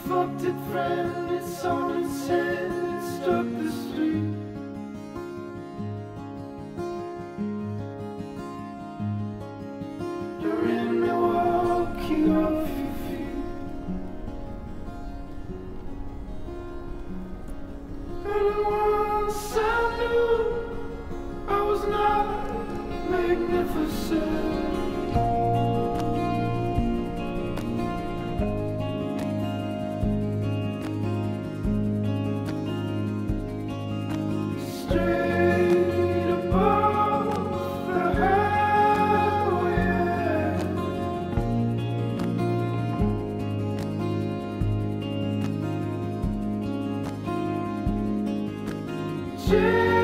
fucked it friend, it's on its head, it struck the street. You're in Milwaukee off your feet. And once I knew I was not magnificent. Straight above the highway, yeah.